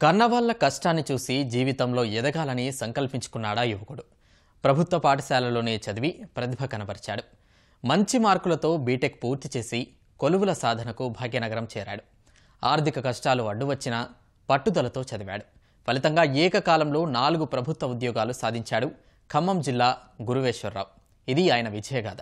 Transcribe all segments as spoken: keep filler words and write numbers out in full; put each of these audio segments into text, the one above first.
కన్నవాళ్ల కష్టాన్ని చూసి జీవితంలో ఎదగాలని సంకల్పించుకున్నాడా యువకుడు. ప్రభుత్వ పాఠశాలలోనే చదివి ప్రతిభ కనబరిచాడు. మంచి మార్కులతో బీటెక్ పూర్తి చేసి కొలువుల సాధనకు భాగ్యనగరం చేరాడు. ఆర్థిక కష్టాలు అడ్డువచ్చినా పట్టుదలతో చదివాడు. ఫలితంగా ఏకకాలంలో నాలుగు ప్రభుత్వ ఉద్యోగాలు సాధించాడు ఖమ్మం జిల్లా గురువేశ్వరరావు. ఇది ఆయన విజయగాథ.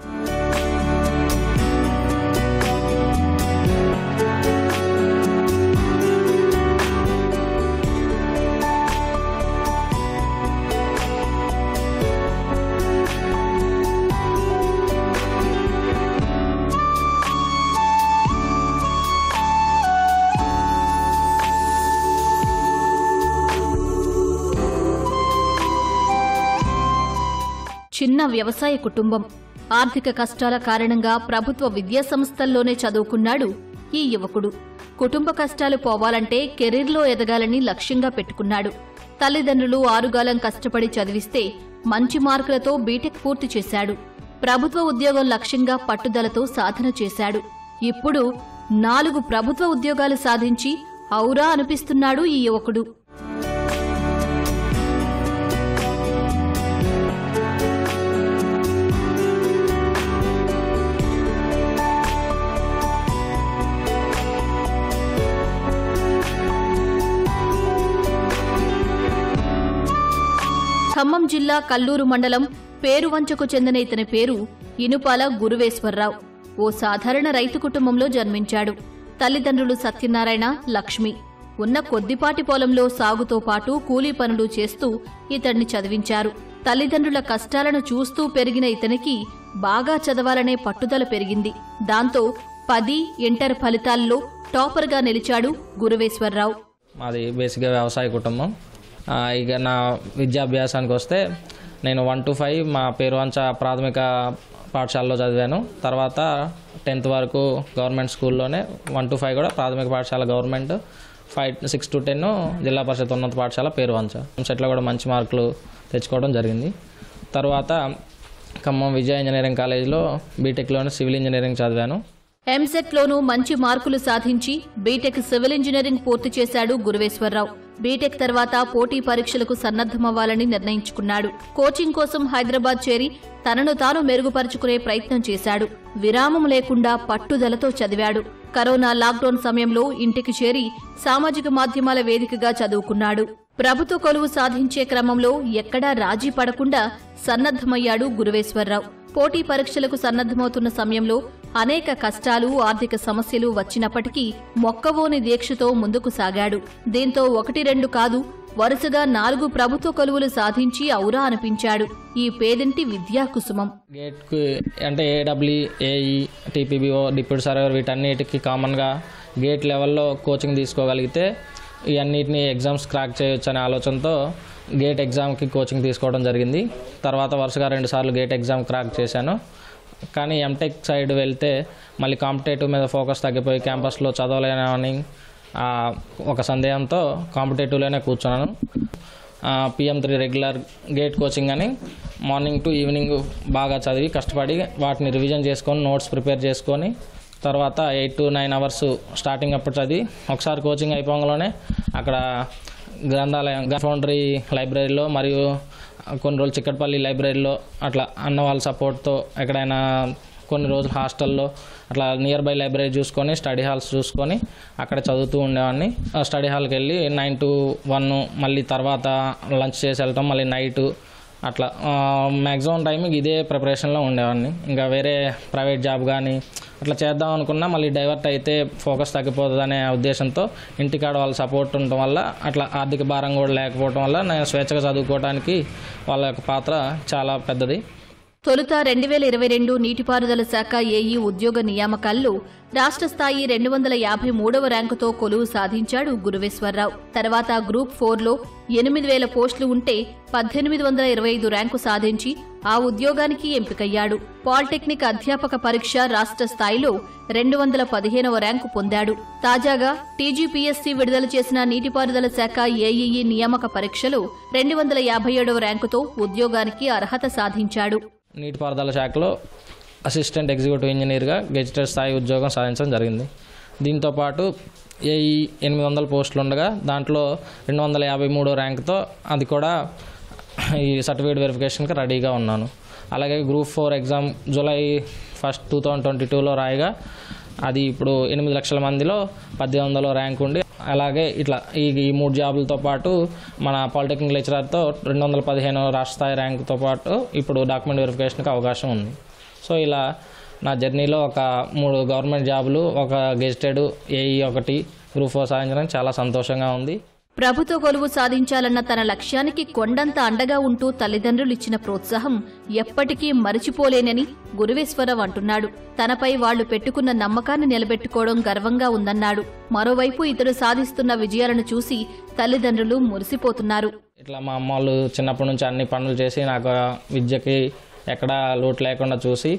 చిన్న వ్యవసాయ కుటుంబం. ఆర్థిక కష్టాల కారణంగా ప్రభుత్వ విద్యా సంస్థల్లోనే చదువుకున్నాడు ఈ యువకుడు. కుటుంబ కష్టాలు పోవాలంటే కెరీర్లో ఎదగాలని లక్ష్యంగా పెట్టుకున్నాడు. తల్లిదండ్రులు ఆరుగాలం కష్టపడి చదివిస్తే మంచి మార్కులతో బీటెక్ పూర్తి చేశాడు. ప్రభుత్వ ఉద్యోగం లక్ష్యంగా పట్టుదలతో సాధన చేశాడు. ఇప్పుడు నాలుగు ప్రభుత్వ ఉద్యోగాలు సాధించి ఔరా అనిపిస్తున్నాడు ఈ యువకుడు. ఖమ్మం జిల్లా కల్లూరు మండలం పేరువంచకు చెందిన ఇతని పేరు ఇనుపాల గురువేశ్వరరావు. ఓ సాధారణ రైతు కుటుంబంలో జన్మించాడు. తల్లిదండ్రులు సత్యనారాయణ, లక్ష్మి. ఉన్న కొద్దిపాటి పొలంలో సాగుతో పాటు కూలీ పనులు చేస్తూ ఇతన్ని చదివించారు. తల్లిదండ్రుల కష్టాలను చూస్తూ పెరిగిన ఇతనికి బాగా చదవాలనే పట్టుదల పెరిగింది. దాంతో పది ఇంటర్ ఫలితాల్లో టాపర్గా నిలిచాడు గురువేశ్వరరావు. మాది బేసిక్గా వ్యవసాయ కుటుంబం. ఇక నా విద్యాభ్యాసానికి వస్తే నేను వన్ టు ఫైవ్ మా పేరువంచ ప్రాథమిక పాఠశాలలో చదివాను. తర్వాత టెన్త్ వరకు గవర్నమెంట్ స్కూల్లోనే, వన్ టు ఫైవ్ కూడా ప్రాథమిక పాఠశాల government, five six to ten zilla parishad ఉన్నత పాఠశాల పేరువంచ. సెట్లో కూడా మంచి మార్కులు తెచ్చుకోవడం జరిగింది. తర్వాత ఖమ్మం విజయ ఇంజనీరింగ్ కాలేజీలో బీటెక్లోనే సివిల్ ఇంజనీరింగ్ చదివాను. ఎంసెట్లోనూ మంచి మార్కులు సాధించి బీటెక్ సివిల్ ఇంజనీరింగ్ పూర్తి చేశాడు గురువేశ్వరరావు. బీటెక్ తర్వాత పోటీ పరీక్షలకు సన్నద్దమవ్వాలని నిర్ణయించుకున్నాడు. కోచింగ్ కోసం హైదరాబాద్ చేరి తనను తాను మెరుగుపరుచుకునే ప్రయత్నం చేశాడు. విరామం లేకుండా పట్టుదలతో చదివాడు. కరోనా లాక్డౌన్ సమయంలో ఇంటికి చేరి సామాజిక మాధ్యమాల వేదికగా చదువుకున్నాడు. ప్రభుత్వ కొలువు సాధించే క్రమంలో ఎక్కడా రాజీ పడకుండా సన్నద్దమయ్యాడు గురువేశ్వరరావు. పోటీ పరీక్షలకు సన్నద్దమవుతున్న సమయంలో అనేక కష్టాలు, ఆర్థిక సమస్యలు వచ్చినప్పటికీ మొక్కవోని దీక్షతో ముందుకు సాగాడు. దీంతో ఒకటి రెండు కాదు, వరుసగా నాలుగు ప్రభుత్వ కొలువులు సాధించి ఔరా అనిపించాడు ఈ పేదింటి విద్యా కుసుమం. గేట్కు అంటే AW, AE, TPBO, deputy surveyor వీటన్నిటికీ కామన్గా గేట్ లెవెల్లో కోచింగ్ తీసుకోగలిగితే ఇవన్నిటిని ఎగ్జామ్స్ క్రాక్ చేయొచ్చు అనే ఆలోచనతో గేట్ ఎగ్జామ్కి కోచింగ్ తీసుకోవడం జరిగింది. తర్వాత వరుసగా రెండు సార్లు గేట్ ఎగ్జామ్ క్రాక్ చేశాను. కానీ ఎంటెక్ సైడ్ వెళ్తే మళ్ళీ కాంపిటేటివ్ మీద ఫోకస్ తగ్గిపోయి క్యాంపస్లో చదవలేనని ఒక సందేహంతో కాంపిటేటివ్లోనే కూర్చున్నాను. PM three regular GATE coaching అని మార్నింగ్ టు ఈవినింగ్ బాగా చదివి కష్టపడి వాటిని రివిజన్ చేసుకొని నోట్స్ ప్రిపేర్ చేసుకొని తర్వాత eight to nine hours starting అప్పుడు చదివి ఒకసారి కోచింగ్ అయిపోగానే అక్కడ గ్రంథాలయం ఫౌండరీ లైబ్రరీలో మరియు కొన్ని రోజులు చిక్కటపల్లి లైబ్రరీలో అట్లా అన్న వాళ్ళ సపోర్ట్తో ఎక్కడైనా కొన్ని రోజులు హాస్టల్లో అట్లా నియర్ బై లైబ్రరీ చూసుకొని స్టడీ హాల్స్ చూసుకొని అక్కడ చదువుతూ ఉండేవాడిని. స్టడీ హాల్కి వెళ్ళి నైన్ టు వన్ మళ్ళీ తర్వాత లంచ్ చేసి వెళ్తాం, మళ్ళీ నైటు అట్లా మ్యాక్సిమం టైంకి ఇదే ప్రిపరేషన్లో ఉండేవాడిని. ఇంకా వేరే ప్రైవేట్ జాబ్ కానీ అట్లా చేద్దాం అనుకున్నా మళ్ళీ డైవర్ట్ అయితే ఫోకస్ తగ్గిపోతుంది అనే ఉద్దేశంతో ఇంటికాడ వాళ్ళ సపోర్ట్ ఉండటం వల్ల అట్లా ఆర్థిక భారం కూడా లేకపోవడం వల్ల నేను స్వేచ్ఛగా చదువుకోవడానికి వాళ్ళ యొక్క పాత్ర చాలా పెద్దది. తొలుత రెండు వేల ఇరవై రెండు నీటిపారుదల శాఖ ఏఈ ఉద్యోగ నియామకాల్లో రాష్ట్ర స్థాయి రెండు వందల యాభై మూడవ ర్యాంకుతో కొలువు సాధించాడు గురువేశ్వరరావు. తర్వాత గ్రూప్ ఫోర్లో ఎనిమిది వేల పోస్టులు ఉంటే పద్దెనిమిది వందల ఇరవై ఐదు ర్యాంకు సాధించి ఆ ఉద్యోగానికి ఎంపికయ్యాడు. పాలిటెక్నిక్ అధ్యాపక పరీక్ష రాష్ట్ర స్థాయిలో రెండు వందల పదిహేనవ ర్యాంకు పొందాడు. తాజాగా టీజీపీఎస్సీ విడుదల చేసిన నీటిపారుదల శాఖ ఏఈఈ నియామక పరీక్షలో రెండు వందల యాభై ఏడవ ర్యాంకుతో ఉద్యోగానికి అర్హత సాధించాడు. నీటిపారుదల శాఖలో అసిస్టెంట్ ఎగ్జిక్యూటివ్ ఇంజనీర్గా గెజిటెడ్ స్థాయి ఉద్యోగం సాధించడం జరిగింది. దీంతోపాటు ఏఈ ఎనిమిది వందల పోస్టులు ఉండగా దాంట్లో రెండు వందల యాభై మూడో ర్యాంక్తో అది కూడా ఈ సర్టిఫికేట్ వెరిఫికేషన్కి రెడీగా ఉన్నాను. అలాగే group four exam July first two thousand twenty టూలో రాయగా అది ఇప్పుడు ఎనిమిది లక్షల మందిలో పద్దెనిమిది వందల ర్యాంక్ ఉండి, అలాగే ఇట్లా ఈ ఈ మూడు జాబులతో పాటు మన పాలిటెక్నిక్ లెక్చరర్తో రెండు వందల పదిహేను రాష్ట్ర స్థాయి ర్యాంకుతో పాటు ఇప్పుడు డాక్యుమెంట్ వెరిఫికేషన్కి అవకాశం ఉంది. సో ఇలా నా జర్నీలో ఒక మూడు గవర్నమెంట్ జాబులు, ఒక గెజిటెడ్ ఏఈ ఒకటి గ్రూప్ ఫోర్ సాధించడం చాలా సంతోషంగా ఉంది. ప్రభుత్వ కొలువు సాధించాలన్న తన లక్ష్యానికి కొండంత అండగా ఉంటూ తల్లిదండ్రులు ఇచ్చిన ప్రోత్సాహం ఎప్పటికీ మరిచిపోలేనని గురువేశ్వరరావు అంటున్నాడు. తనపై వాళ్లు పెట్టుకున్న నమ్మకాన్ని నిలబెట్టుకోవడం గర్వంగా ఉందన్నాడు. మరోవైపు ఇతడు సాధిస్తున్న విజయాలను చూసి తల్లిదండ్రులు మురిసిపోతున్నారు. ఇట్లా మా అమ్మ వాళ్ళు చిన్నప్పటి నుంచి అన్ని పనులు చేసి నాకు విద్యకి ఎక్కడా లోటు లేకుండా చూసి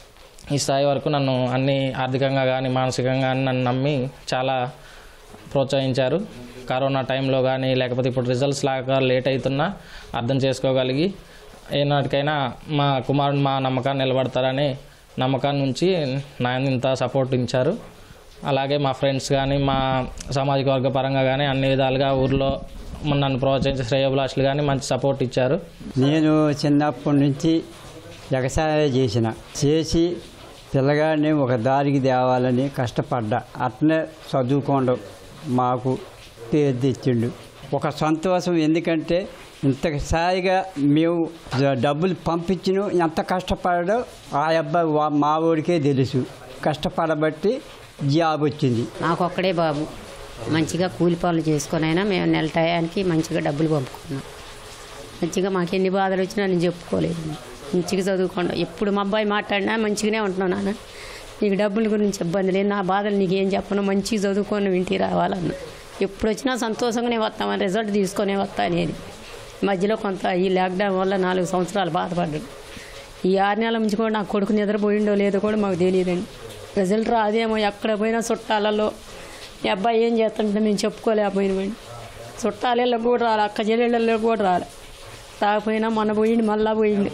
ఈ స్థాయి వరకు నన్ను అన్ని ఆర్థికంగా కానీ మానసికంగా కానీ నన్ను నమ్మి చాలా ప్రోత్సహించారు. కరోనా టైంలో కానీ లేకపోతే ఇప్పుడు రిజల్ట్స్ లాగా లేట్ అవుతున్నా అర్థం చేసుకోగలిగి ఏనాటికైనా మా కుమారుడు మా నమ్మకాన్ని నిలబడతారని నమ్మకాన్ని నుంచి నా ఇంత సపోర్ట్ ఇచ్చారు. అలాగే మా ఫ్రెండ్స్ కానీ మా సామాజిక వర్గ పరంగా కానీ అన్ని విధాలుగా ఊర్లో నన్ను ప్రోత్సహించే శ్రేయోభిలాషులు కానీ మంచి సపోర్ట్ ఇచ్చారు. నేను చిన్నప్పటి నుంచి వ్యవసాయం చేసిన చేసి పిల్లగాడిని ఒక దారికి తేవాలని కష్టపడ్డా. అట్నే చదువుకోండు మాకు పేరు తెచ్చిండు. ఒక సంతోషం, ఎందుకంటే ఇంత స్థాయిగా మేము డబ్బులు పంపించిన ఎంత కష్టపడో ఆ అబ్బాయి మా ఊరికే తెలుసు. కష్టపడబట్టి జాబ్ వచ్చింది. నాకు ఒక్కడే బాబు, మంచిగా కూలి పనులు చేసుకునైనా మేము నెల టయానికి మంచిగా డబ్బులు పంపుకున్నాం. మంచిగా మాకు ఎన్ని బాధలు వచ్చినా నేను చెప్పుకోలేదు. మంచిగా చదువుకోండి. ఎప్పుడు మా అబ్బాయి మాట్లాడినా మంచిగానే ఉంటున్నాను. నాన్న నీకు డబ్బుల గురించి ఇబ్బంది లేదు, నా బాధలు నీకేం చెప్పను, మంచిగా చదువుకొని ఇంటికి రావాలన్న. ఎప్పుడు వచ్చినా సంతోషంగానే వస్తామని రిజల్ట్ తీసుకొనే వస్తా అనేది. మధ్యలో కొంత ఈ లాక్డౌన్ వల్ల నాలుగు సంవత్సరాలు బాధపడ్డాడు. ఈ ఆరు నెలల నుంచి కూడా నా కొడుకు నిద్రపోయిండో లేదో కూడా మాకు తెలియదండి. రిజల్ట్ రాదేమో, ఎక్కడ పోయినా చుట్టాలలో ఈ అబ్బాయి ఏం చేస్తుంటే మేము చెప్పుకోలేకపోయినామండి. చుట్టాలలో కూడా రాలి, అక్క చెల్లెళ్ళలో కూడా రాలి. రాకపోయినా మొన్న పోయిండి, మళ్ళా పోయిండి.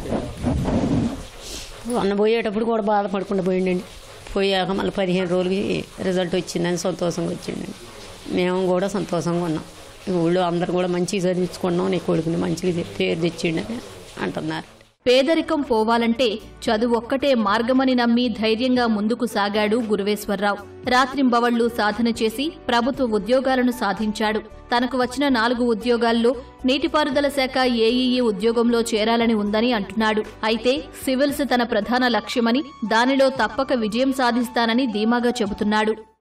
మొన్న పోయేటప్పుడు కూడా బాధపడకుండా పోయిండండి. పోయాక మళ్ళీ పదిహేను రోజులకి రిజల్ట్ వచ్చిందని సంతోషంగా వచ్చిండండి. మేము కూడా సంతోషంగా ఉన్నాం. ఊళ్ళో అందరు కూడా మంచిగా చదివించుకున్నాం, నీ కొడుకుని మంచిగా పేరు తెచ్చిండని అంటున్నారు. పేదరికం పోవాలంటే చదువు ఒక్కటే మార్గమని నమ్మి ధైర్యంగా ముందుకు సాగాడు గురువేశ్వరరావు. రాత్రింబవళ్లు సాధన చేసి ప్రభుత్వ ఉద్యోగాలను సాధించాడు. తనకు వచ్చిన నాలుగు ఉద్యోగాల్లో నీటిపారుదల శాఖ ఏఈఈ ఉద్యోగంలో చేరాలని ఉందని అంటున్నాడు. అయితే సివిల్స్ తన ప్రధాన లక్ష్యమని, దానిలో తప్పక విజయం సాధిస్తానని ధీమాగా చెబుతున్నాడు.